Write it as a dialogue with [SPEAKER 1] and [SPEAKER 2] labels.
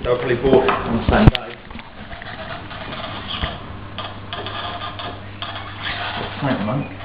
[SPEAKER 1] so I probably bought it on the same day. Thank you, mate.